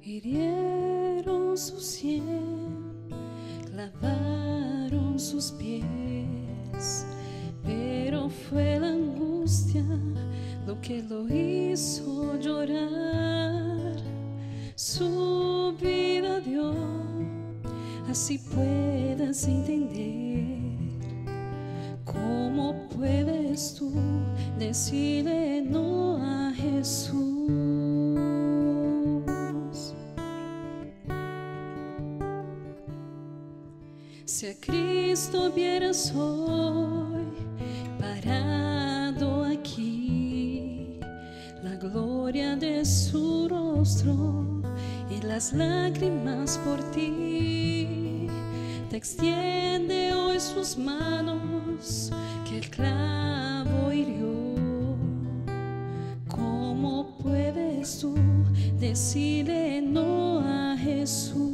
Hirieron su sien, clavaron sus pies, pero fue la angustia lo que lo hizo llorar. Su vida dio, así puedas entender. ¿Cómo puedes tú decirle no a Jesús? Si a Cristo vieras hoy parado aquí, la gloria de su rostro y las lágrimas por ti, te extiende hoy sus manos que el clavo hirió. ¿Cómo puedes tú decirle no a Jesús?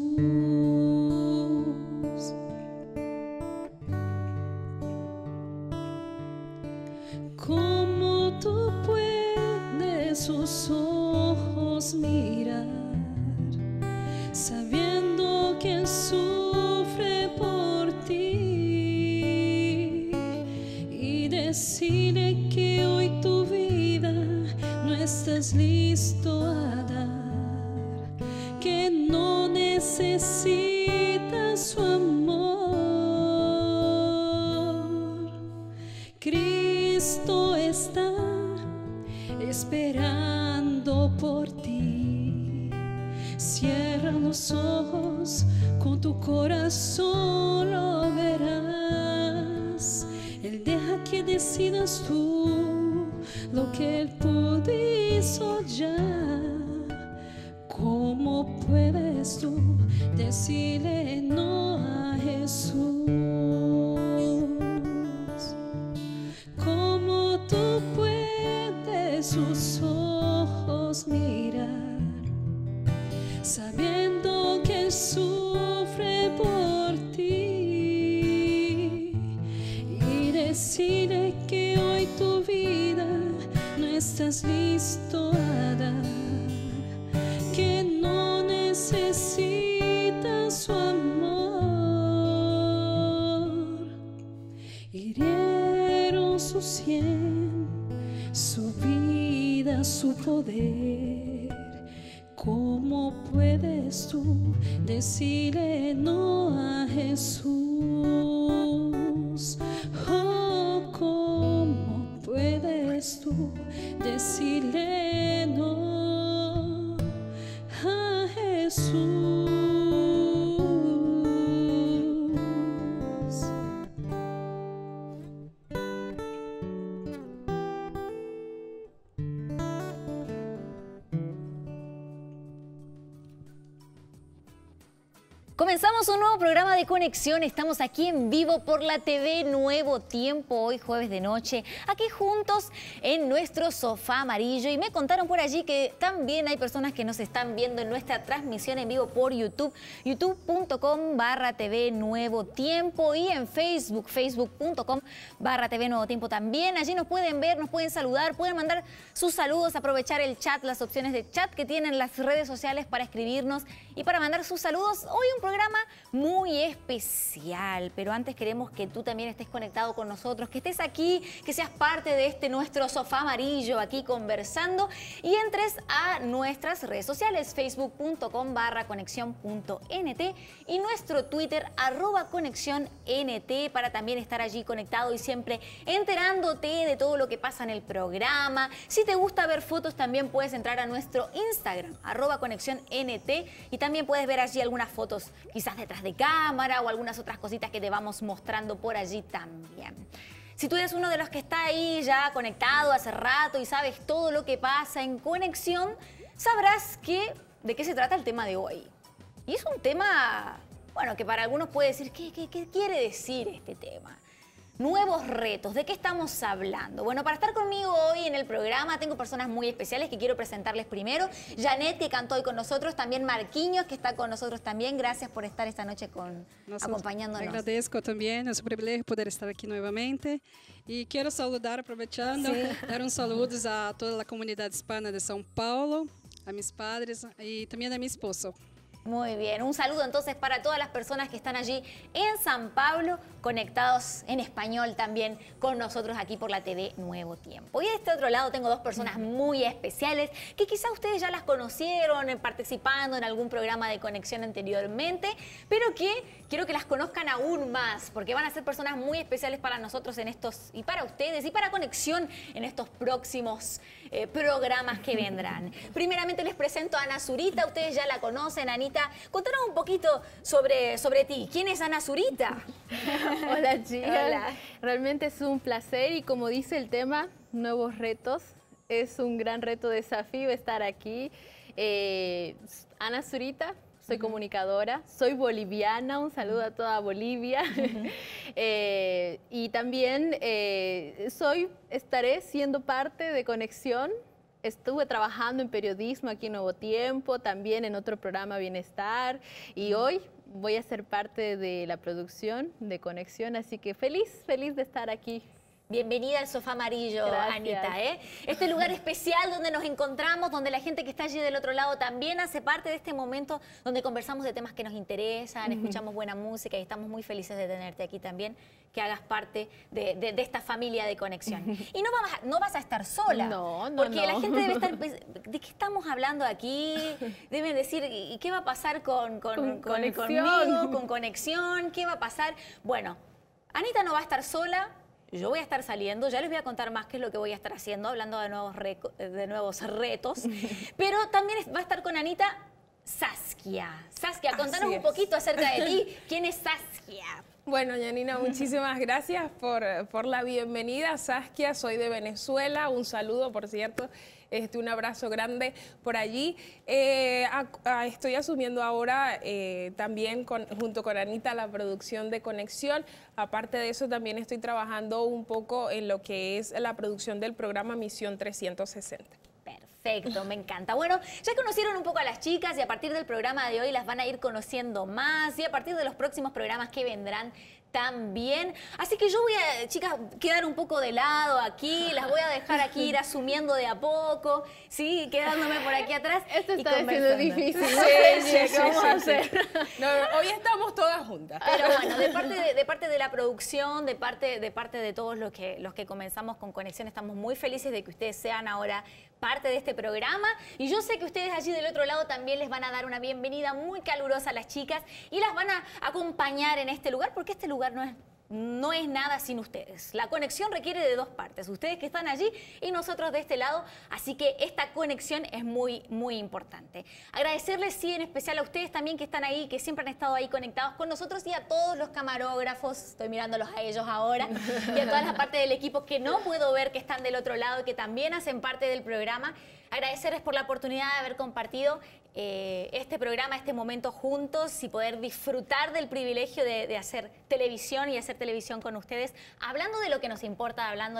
¿Cómo tú puedes sus ojos mirar, sabiendo que Él sufre por ti, y decirle que hoy tu vida no estás listo a dar, que no necesitas su amor? Cristo está esperando por ti. Cierra los ojos, con tu corazón lo verás. Él deja que decidas tú lo que Él hizo ya. ¿Cómo puedes tú decirle no a Jesús? ¿Cómo tú puedes sus ojos mirar, sabiendo que Él sufre por ti, y decirle que hoy tu vida no estás listo a dar, que no necesitas su amor? Hirieron su sien, su vida, su poder. ¿Cómo puedes tú decirle no a Jesús? Oh, ¿cómo puedes tú decirle no a Jesús? Comenzamos un nuevo programa de Conexión. Estamos aquí en vivo por la TV Nuevo Tiempo, hoy jueves de noche, aquí juntos en nuestro sofá amarillo. Y me contaron por allí que también hay personas que nos están viendo en nuestra transmisión en vivo por YouTube, youtube.com/TV Nuevo Tiempo, y en Facebook, facebook.com/TV Nuevo Tiempo también. Allí nos pueden ver, nos pueden saludar, pueden mandar sus saludos, aprovechar el chat, las opciones de chat que tienen las redes sociales para escribirnos y para mandar sus saludos. Hoy un programa muy especial, pero antes queremos que tú también estés conectado con nosotros, que estés aquí, que seas parte de este nuestro sofá amarillo aquí conversando, y entres a nuestras redes sociales, facebook.com/conexión.nt y nuestro Twitter @conexiónnt, para también estar allí conectado y siempre enterándote de todo lo que pasa en el programa. Si te gusta ver fotos, también puedes entrar a nuestro Instagram @conexiónnt, y también puedes ver allí algunas fotos quizás detrás de cámara o algunas otras cositas que te vamos mostrando por allí también. Si tú eres uno de los que está ahí ya conectado hace rato y sabes todo lo que pasa en Conexión, sabrás de qué se trata el tema de hoy. Y es un tema, bueno, que para algunos puede decir, ¿qué quiere decir este tema? Nuevos retos, ¿de qué estamos hablando? Bueno, para estar conmigo hoy en el programa tengo personas muy especiales que quiero presentarles primero. Janet, que cantó hoy con nosotros, también Marquinhos, que está con nosotros también. Gracias por estar esta noche acompañándonos. Agradezco también, es un privilegio poder estar aquí nuevamente. Y quiero saludar, aprovechando, dar un saludos a toda la comunidad hispana de São Paulo, a mis padres y también a mi esposo. Muy bien, un saludo entonces para todas las personas que están allí en San Pablo, conectados en español también con nosotros aquí por la TV Nuevo Tiempo. Y de este otro lado tengo dos personas muy especiales que quizá ustedes ya las conocieron participando en algún programa de conexión anteriormente, pero que quiero que las conozcan aún más, porque van a ser personas muy especiales para nosotros en estos, y para ustedes, y para Conexión en estos próximos programas que vendrán. Primeramente les presento a Ana Zurita, ustedes ya la conocen. Anita, contanos un poquito sobre ti. ¿Quién es Ana Zurita? Hola chicas, Hola. Realmente es un placer y como dice el tema, nuevos retos. Es un gran reto, desafío estar aquí. Ana Zurita, soy comunicadora, soy boliviana, un saludo a toda Bolivia. Y también estaré siendo parte de Conexión. Estuve trabajando en periodismo aquí en Nuevo Tiempo, también en otro programa Bienestar, y hoy voy a ser parte de la producción de Conexión, así que feliz de estar aquí. Bienvenida al Sofá Amarillo, Gracias. Anita. Este lugar especial donde nos encontramos, donde la gente que está allí del otro lado también hace parte de este momento donde conversamos de temas que nos interesan, escuchamos buena música y estamos muy felices de tenerte aquí también, que hagas parte de esta familia de Conexión. Y no vas a estar sola. No. Porque la gente debe estar, ¿de qué estamos hablando aquí? Deben decir, ¿y qué va a pasar Conexión. conmigo, con Conexión? ¿Qué va a pasar? Bueno, Anita no va a estar sola. Yo voy a estar saliendo, ya les voy a contar más qué es lo que voy a estar haciendo, hablando de nuevos retos. Pero también va a estar con Anita Saskia. Saskia, contanos un poquito acerca de ti. ¿Quién es Saskia? Bueno, Yanina, muchísimas gracias por la bienvenida. Saskia, soy de Venezuela. Un saludo, por cierto. Un abrazo grande por allí. Estoy asumiendo ahora también junto con Anita la producción de Conexión. Aparte de eso, también estoy trabajando un poco en lo que es la producción del programa Misión 360. Perfecto, me encanta. Bueno, ya conocieron un poco a las chicas y a partir del programa de hoy las van a ir conociendo más y a partir de los próximos programas que vendrán también. Así que yo voy a, chicas, quedar un poco de lado aquí, las voy a dejar aquí ir asumiendo de a poco, ¿sí? Quedándome por aquí atrás. Esto y está siendo conversando. difícil. Sí, ¿Qué vamos a sí. hacer? No, hoy estamos todas juntas. Pero bueno, de parte de la producción, de parte de todos los que comenzamos con Conexión, estamos muy felices de que ustedes sean ahora parte de este programa. Y yo sé que ustedes allí del otro lado también les van a dar una bienvenida muy calurosa a las chicas y las van a acompañar en este lugar, porque este lugar no es nada sin ustedes. La conexión requiere de dos partes, ustedes que están allí y nosotros de este lado, así que esta conexión es muy, muy importante. Agradecerles, sí, en especial a ustedes también que están ahí, que siempre han estado ahí conectados con nosotros y a todos los camarógrafos, estoy mirándolos a ellos ahora, y a todas las partes del equipo que no puedo ver que están del otro lado y que también hacen parte del programa. Agradecerles por la oportunidad de haber compartido este programa, este momento juntos y poder disfrutar del privilegio de hacer televisión y hacer televisión con ustedes, hablando de lo que nos importa, hablando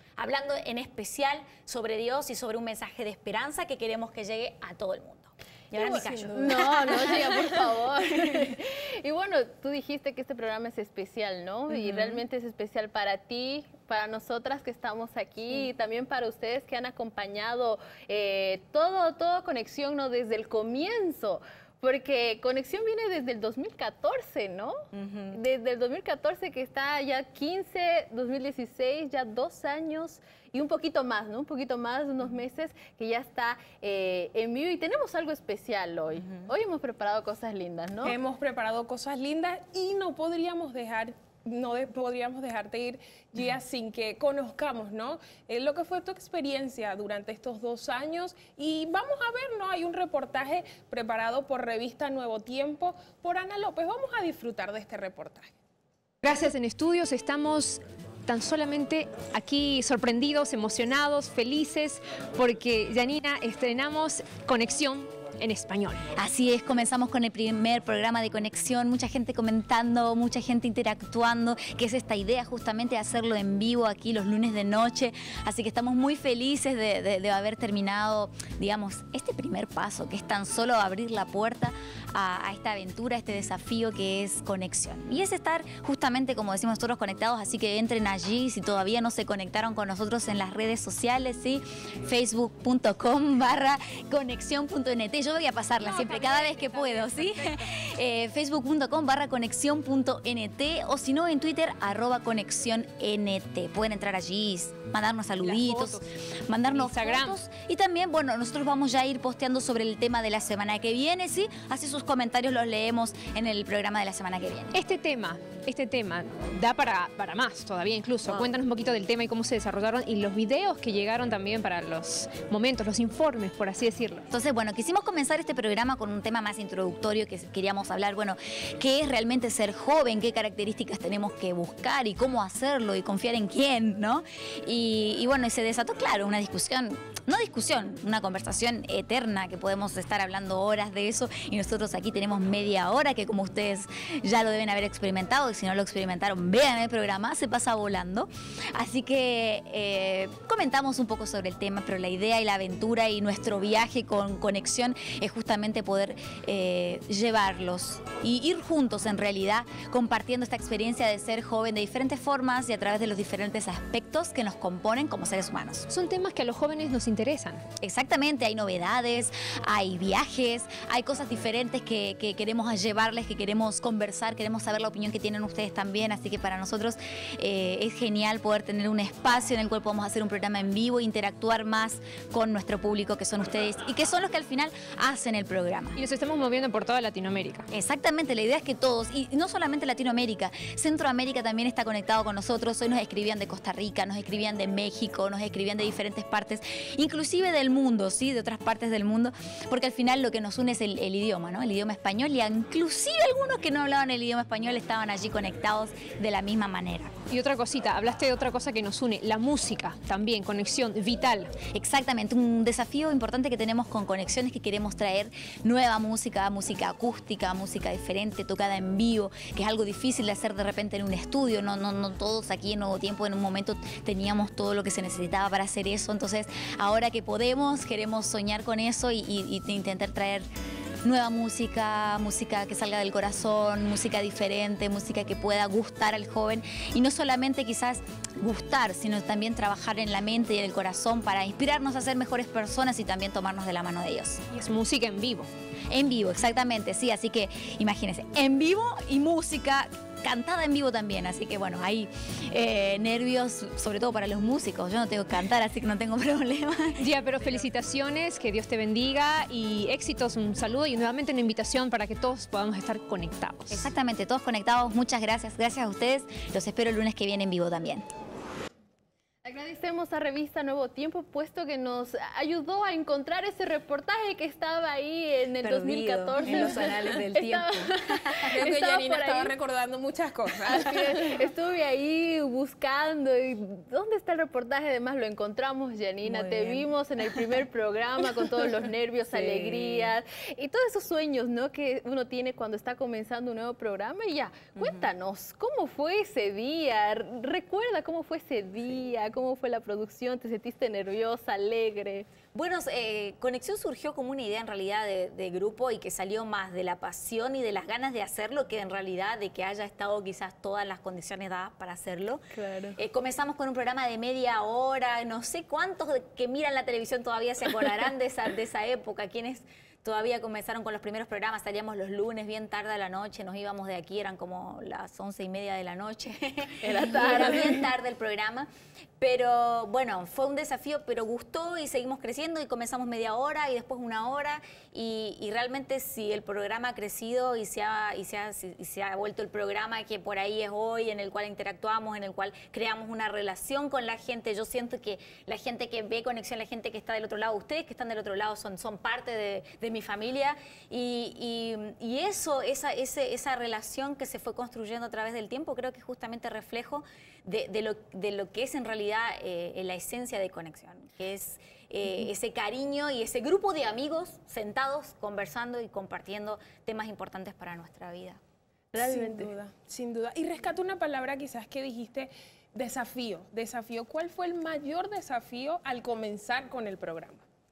en especial sobre Dios y sobre un mensaje de esperanza que queremos que llegue a todo el mundo. Y ahora me callo. No, chica, por favor. Y bueno, tú dijiste que este programa es especial, ¿no? Y realmente es especial para ti, para nosotras que estamos aquí y también para ustedes que han acompañado todo Conexión, ¿no? Desde el comienzo. Porque Conexión viene desde el 2014, ¿no? Desde el 2014 que está ya 15, 2016, ya 2 años y un poquito más, ¿no? Un poquito más, unos meses que ya está en vivo y tenemos algo especial hoy. Hoy hemos preparado cosas lindas, ¿no? Hemos preparado cosas lindas y no podríamos dejarte ir, Gia, sin que conozcamos, ¿no? Lo que fue tu experiencia durante estos 2 años y vamos a ver, ¿no? Hay un reportaje preparado por Revista Nuevo Tiempo por Ana López. Vamos a disfrutar de este reportaje. Gracias en estudios, estamos tan solamente aquí sorprendidos, emocionados, felices, porque Yanina estrenamos Conexión en español. Así es, comenzamos con el primer programa de Conexión, mucha gente comentando, mucha gente interactuando, que es esta idea justamente de hacerlo en vivo aquí los lunes de noche, así que estamos muy felices de haber terminado, digamos, este primer paso, que es tan solo abrir la puerta a esta aventura, a este desafío que es conexión. Y es estar justamente, como decimos nosotros, conectados, así que entren allí si todavía no se conectaron con nosotros en las redes sociales, ¿sí? facebook.com/conexión.nt. Yo voy a pasarla siempre, cada vez que puedo, ¿sí? facebook.com/conexión.nt o si no en Twitter @conexiónnt. Pueden entrar allí, mandarnos saluditos, mandarnos fotos y también, bueno, nosotros vamos ya a ir posteando sobre el tema de la semana que viene, ¿sí? Así sus comentarios los leemos en el programa de la semana que viene. Este tema da para más todavía incluso. Wow. Cuéntanos un poquito del tema y cómo se desarrollaron y los videos que llegaron también para los momentos, los informes, por así decirlo. Entonces, bueno, quisimos comenzar este programa con un tema más introductorio que queríamos hablar, bueno, qué es realmente ser joven, qué características tenemos que buscar y cómo hacerlo y confiar en quién, ¿no? Y bueno, y se desató, claro, una discusión, una conversación eterna que podemos estar hablando horas de eso y nosotros aquí tenemos media hora que como ustedes ya lo deben haber experimentado y si no lo experimentaron, vean el programa, se pasa volando. Así que comentamos un poco sobre el tema, pero la idea y la aventura y nuestro viaje con Conexión es justamente poder llevarlos y ir juntos en realidad compartiendo esta experiencia de ser joven de diferentes formas y a través de los diferentes aspectos que nos componen como seres humanos. Son temas que a los jóvenes nos interesan. Exactamente, hay novedades, hay viajes, hay cosas diferentes que queremos llevarles, que queremos conversar, queremos saber la opinión que tienen ustedes también, así que para nosotros es genial poder tener un espacio en el cual podamos hacer un programa en vivo, interactuar más con nuestro público que son ustedes y que son los que al final hacen el programa. Y nos estamos moviendo por toda Latinoamérica. Exactamente, la idea es que todos, y no solamente Latinoamérica, Centroamérica también está conectado con nosotros. Hoy nos escribían de Costa Rica, nos escribían de México, nos escribían de diferentes partes, inclusive del mundo, ¿sí? De otras partes del mundo, porque al final lo que nos une es el idioma, ¿no? El idioma español, y inclusive algunos que no hablaban el idioma español estaban allí conectados de la misma manera. Y otra cosita, hablaste de otra cosa que nos une, la música también, conexión vital. Exactamente, un desafío importante que tenemos con Conexión es que queremos traer nueva música, música acústica, música diferente, tocada en vivo, que es algo difícil de hacer de repente en un estudio, no todos aquí en Nuevo Tiempo en un momento teníamos todo lo que se necesitaba para hacer eso, entonces ahora que podemos, queremos soñar con eso y intentar traer nueva música, música que salga del corazón, música diferente, música que pueda gustar al joven y no solamente quizás gustar, sino también trabajar en la mente y en el corazón para inspirarnos a ser mejores personas y también tomarnos de la mano de ellos. Y es música en vivo. En vivo, exactamente, sí, así que imagínense, en vivo y música cantada en vivo también, así que bueno, hay nervios, sobre todo para los músicos. Yo no tengo que cantar, así que no tengo problema. Ya, pero felicitaciones, que Dios te bendiga y éxitos, un saludo y nuevamente una invitación para que todos podamos estar conectados. Exactamente, todos conectados, muchas gracias, gracias a ustedes, los espero el lunes que viene en vivo también. Agradecemos a Revista Nuevo Tiempo, puesto que nos ayudó a encontrar ese reportaje que estaba ahí en el 2014. En los anales del tiempo. Creo que Janina estaba recordando muchas cosas. Así es, estuve ahí buscando y ¿dónde está el reportaje? Además lo encontramos, Janina, te vimos en el primer programa con todos los nervios, sí, alegrías y todos esos sueños, ¿no?, que uno tiene cuando está comenzando un nuevo programa. Y ya, cuéntanos, ¿cómo fue ese día? Recuerda cómo fue ese día, cómo fue la producción, ¿te sentiste nerviosa, alegre? Bueno, Conexión surgió como una idea en realidad de grupo y que salió más de la pasión y de las ganas de hacerlo que en realidad de que haya estado quizás todas las condiciones dadas para hacerlo. Claro. Comenzamos con un programa de media hora, no sé cuántos que miran la televisión todavía se acordarán de esa época, quienes todavía comenzaron con los primeros programas, salíamos los lunes bien tarde a la noche, nos íbamos de aquí, eran como las 11:30 de la noche. Era tarde. Era bien tarde el programa, pero bueno, fue un desafío, pero gustó y seguimos creciendo y comenzamos media hora y después una hora y realmente si el programa ha crecido y se ha vuelto el programa que por ahí es hoy, en el cual interactuamos, en el cual creamos una relación con la gente. Yo siento que la gente que ve Conexión, la gente que está del otro lado, ustedes que están del otro lado son parte de mi familia y eso, esa relación que se fue construyendo a través del tiempo, creo que es justamente reflejo de lo que es en realidad la esencia de Conexión, que es ese cariño y ese grupo de amigos sentados, conversando y compartiendo temas importantes para nuestra vida. Realmente. Sin duda, sin duda. Y rescato una palabra quizás que dijiste, desafío. ¿Cuál fue el mayor desafío al comenzar con el programa?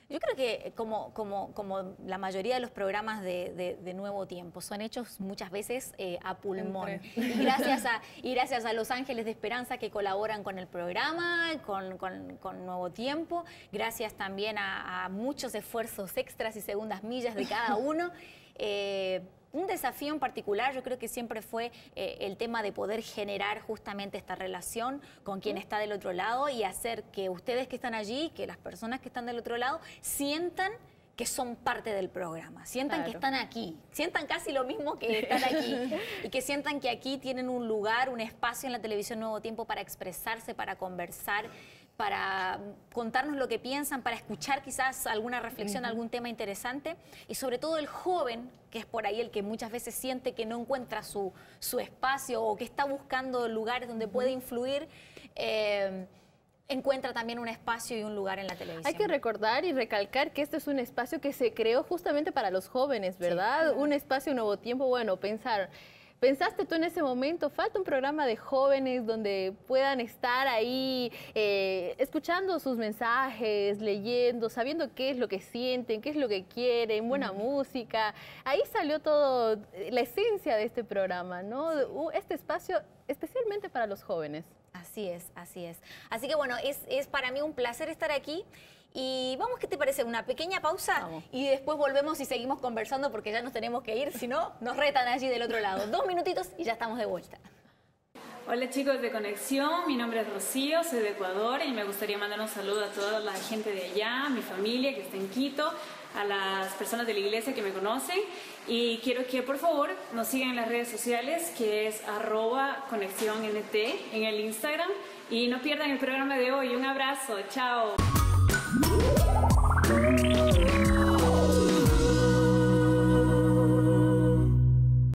Yo creo que como la mayoría de los programas de Nuevo Tiempo, son hechos muchas veces a pulmón. Y gracias a Los Ángeles de Esperanza que colaboran con el programa, con Nuevo Tiempo, gracias también a muchos esfuerzos extras y segundas millas de cada uno. Un desafío en particular yo creo que siempre fue el tema de poder generar justamente esta relación con quien está del otro lado y hacer que ustedes que están allí, que las personas que están del otro lado, sientan que son parte del programa, sientan que están aquí, sientan casi lo mismo que están aquí y que sientan que aquí tienen un lugar, un espacio en la televisión Nuevo Tiempo para expresarse, para conversar, para contarnos lo que piensan, para escuchar quizás alguna reflexión, algún tema interesante y sobre todo el joven, que es por ahí el que muchas veces siente que no encuentra su espacio o que está buscando lugares donde puede influir, encuentra también un espacio y un lugar en la televisión. Hay que recordar y recalcar que este es un espacio que se creó justamente para los jóvenes, ¿verdad? Sí. Un espacio Nuevo Tiempo, bueno, ¿pensaste tú en ese momento, falta un programa de jóvenes donde puedan estar ahí escuchando sus mensajes, leyendo, sabiendo qué es lo que sienten, qué es lo que quieren, buena música? Ahí salió todo, la esencia de este programa, ¿no? Sí. Este espacio especialmente para los jóvenes. Así es, así es. Así que bueno, es para mí un placer estar aquí. Y vamos, ¿qué te parece? Una pequeña pausa. Vamos. Y después volvemos y seguimos conversando porque ya nos tenemos que ir, si no, nos retan allí del otro lado. 2 minutitos y ya estamos de vuelta. Hola chicos de Conexión, mi nombre es Rocío, soy de Ecuador y me gustaría mandar un saludo a toda la gente de allá, mi familia que está en Quito, a las personas de la iglesia que me conocen y quiero que por favor nos sigan en las redes sociales que es @ConexiónNT en el Instagram y no pierdan el programa de hoy. Un abrazo, chao.